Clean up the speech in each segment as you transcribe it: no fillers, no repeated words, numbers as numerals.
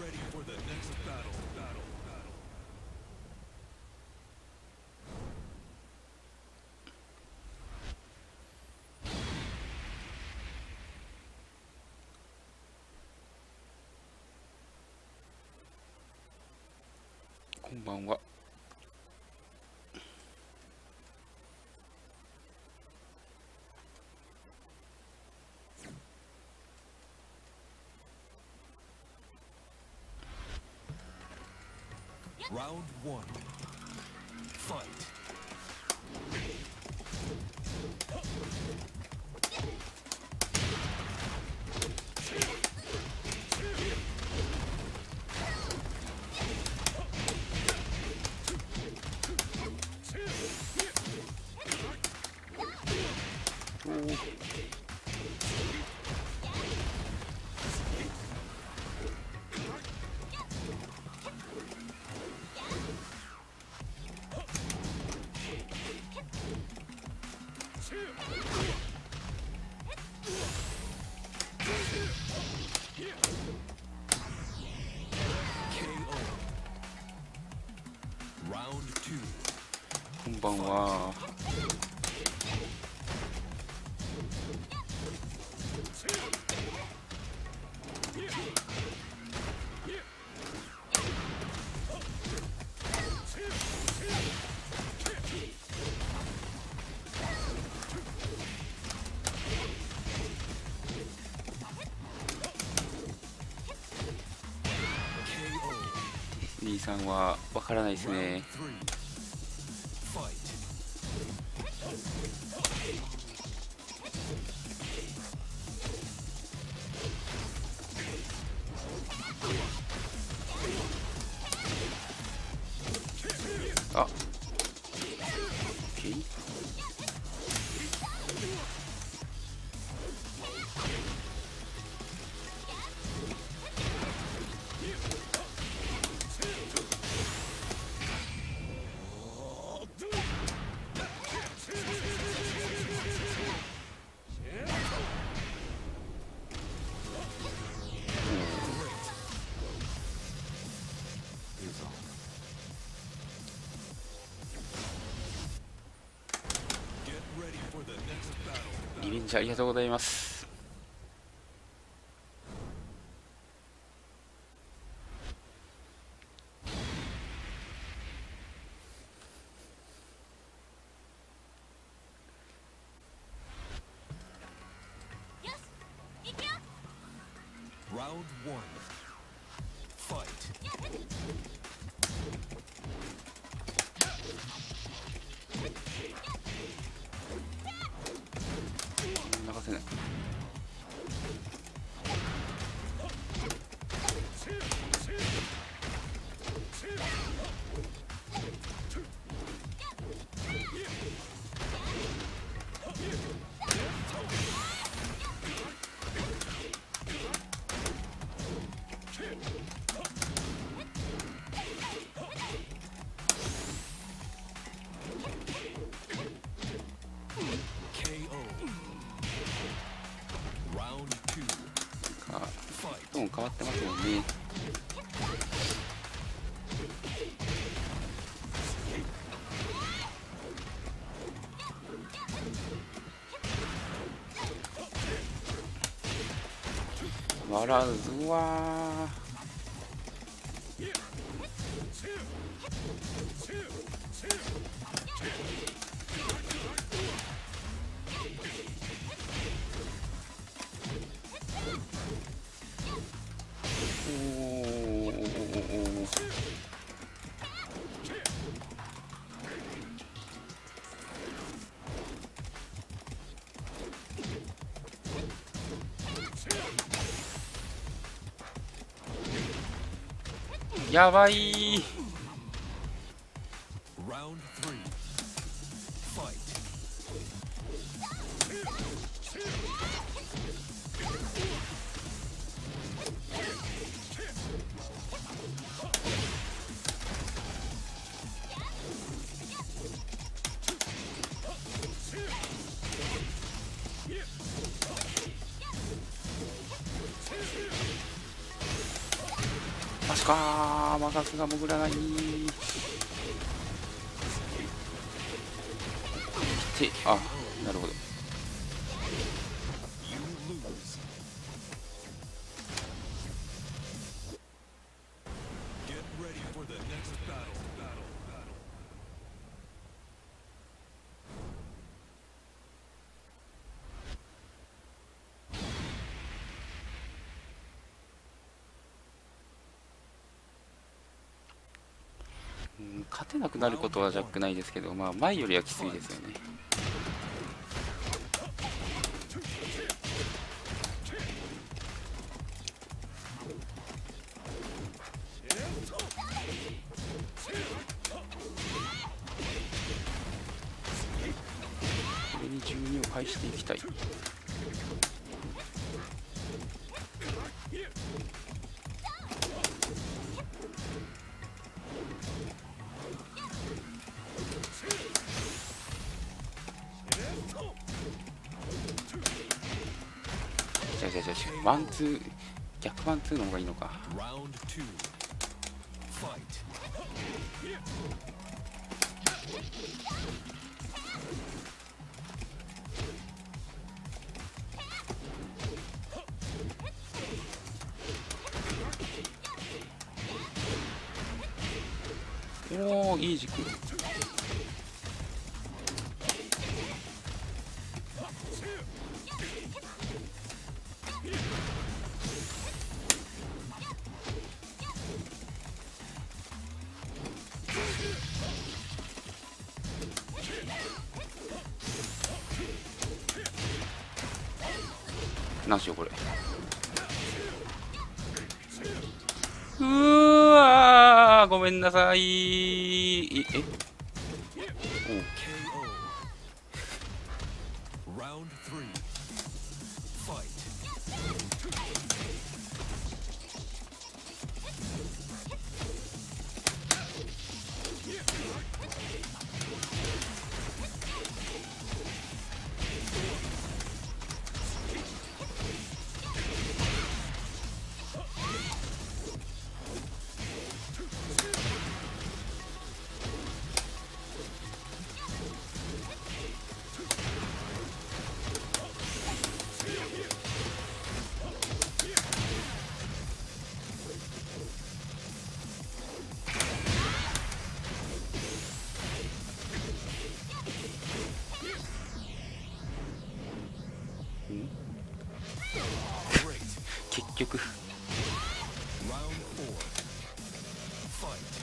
こんばんは。 Round one. Fight. Round two. こんばんは。兄さんはわからないですね。あ、OK。リベンジありがとうございます。 Round one. Fight. 流せない。トーン変わってますもんね。笑うぞわー。やばいー。 Round three. Fight. うマジかー、マガスが潜らない。あ、なるほど。 You lose. Get ready for the next battle. 勝てなくなることはジャックないですけど、まあ前よりはきついですよね。これに12を返していきたい。違うワンツー、逆ワンツーの方がいいのか。 Round 2. Fight. おお、いい軸。なんしようこれ。うーわー、ごめんなさい。 KO. Round 3. Fight. 結局。 Round 4. Fight.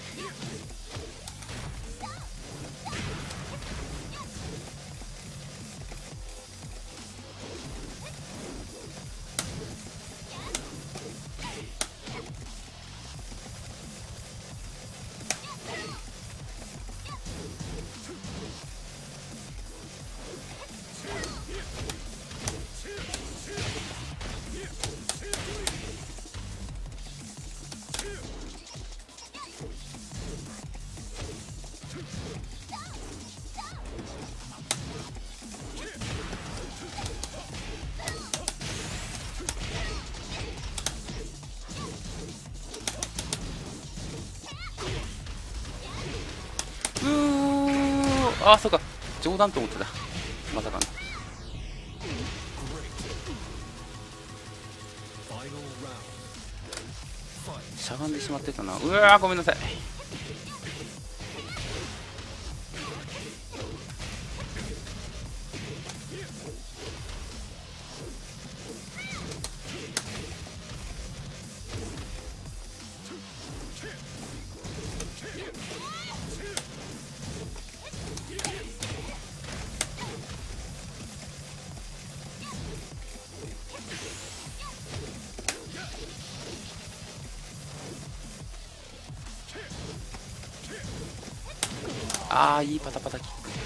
あ、そうか、冗談と思ってた。まさかの。 Great. Final round. Fight. しゃがんでしまってたな。うわー、ごめんなさい。ああ、いいパタパタキック。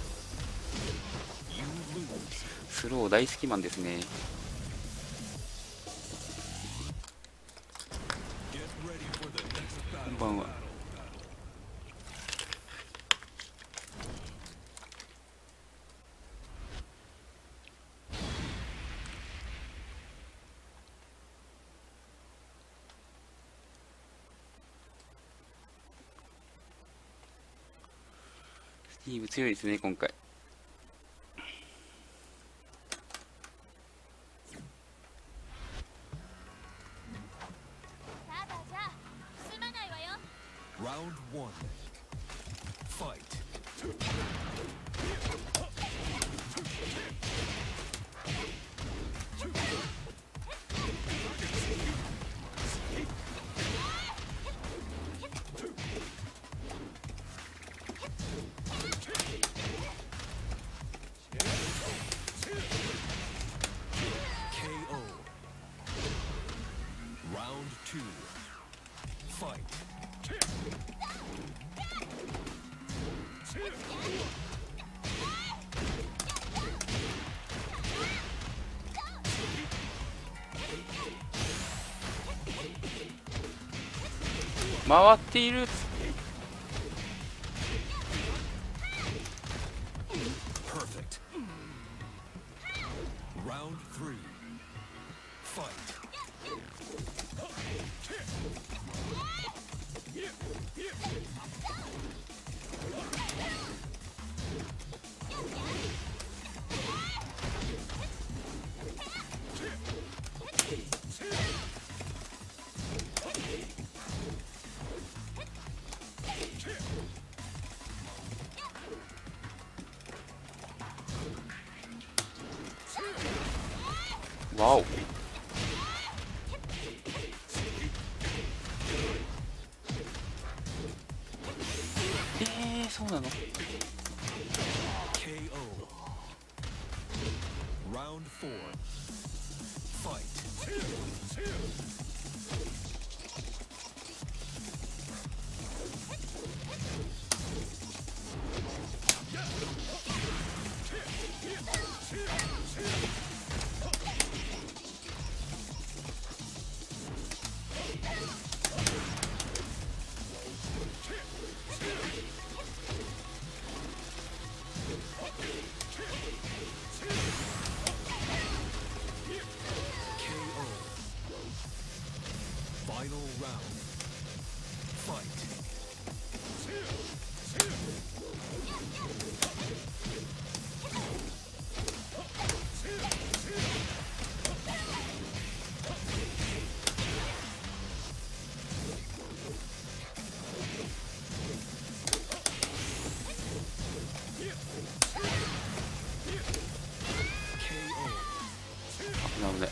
You lose. スロー大好きマンですね。 Get ready for the next こん battle. ばんは。 ティーブ強いですね今回。 ただじゃ済まないわよ。 Round one. Fight. KO. Round two. Fight. 回っている。 Perfect. Round three. Fight. わお。そうなの。 KO. Round four. Fight. KO. Final round. Fight. KO. なので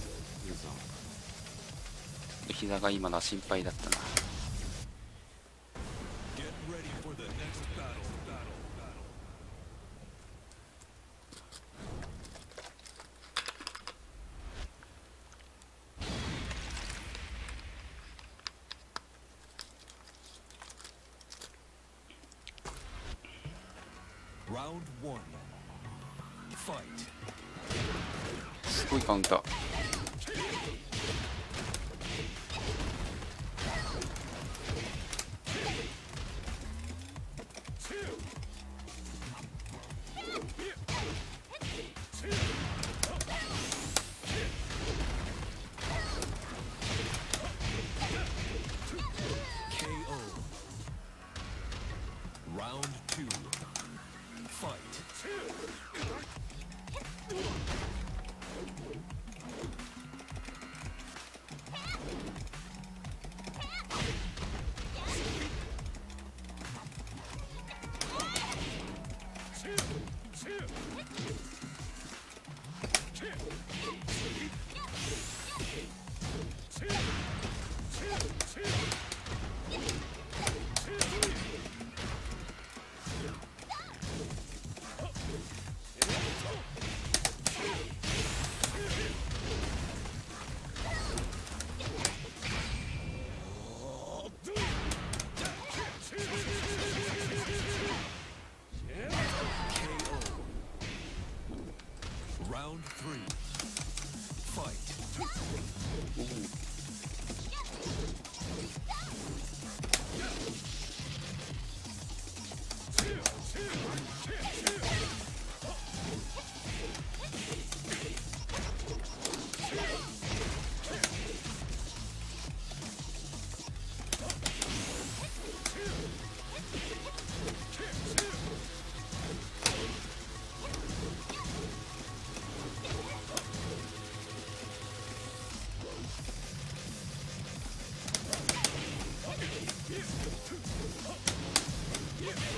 膝が今のは心配だったな。 Get ready for the next battle. Round one. Fight. すごいカウンター。 KO. Round two. Fight.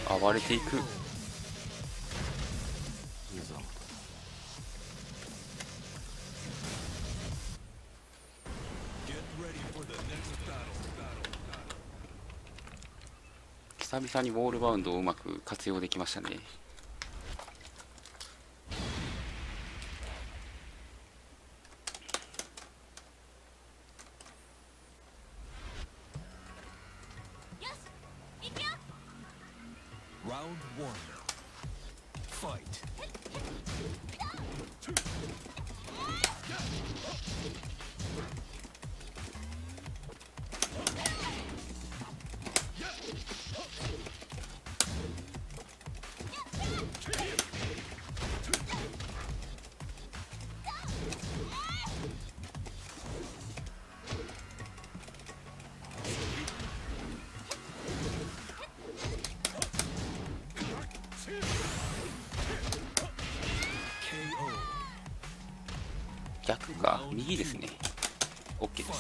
暴れていく。 Get ready for the next battle. 久々にウォールバウンドをうまく活用できましたね。 よし行くよ。 Round one. Fight. KO. 逆か右ですね。 OK です。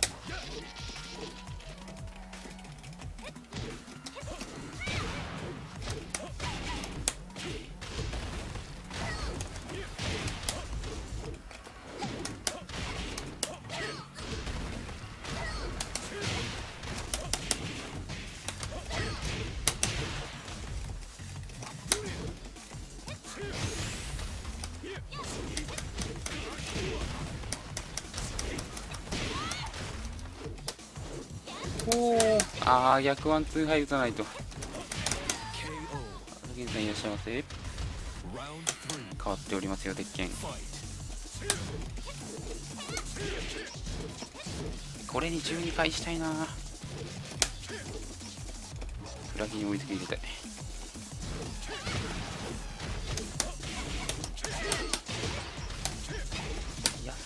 おお、ああ逆ワンツーハイ打たないと。 KO. 現在いらっしゃいませ。 Round three. 変わっておりますよ鉄拳。 Fight. これに12回したいな。フラギに追いつけ入れたい。いや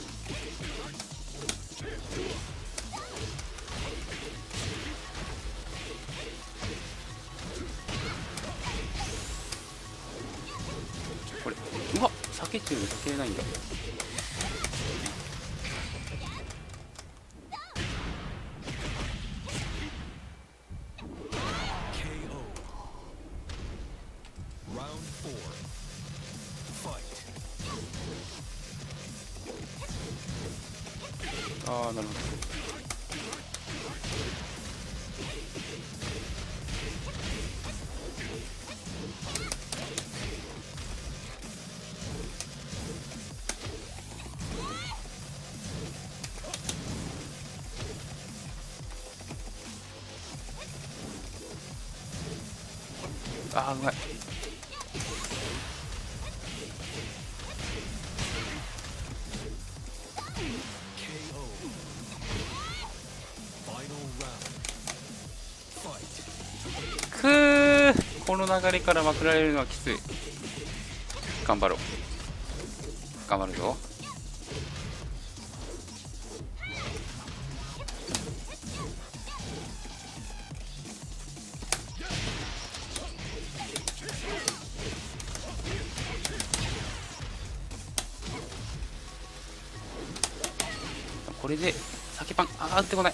これうわ避け中で避けれないんだ。 KO. Round four. Fight. ああなるほど。ああうまい。 KO. Final round. Fight. くー、この流れからまくられるのはきつい。頑張ろう。頑張るぞ。これで酒パン、ああ打ってこない。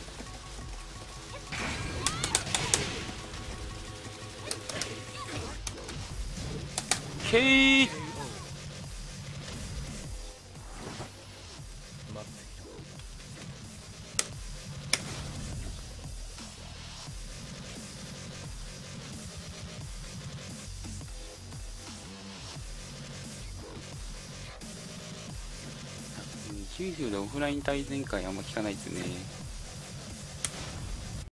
けー、90でオフライン対戦会あんま聞かないですね。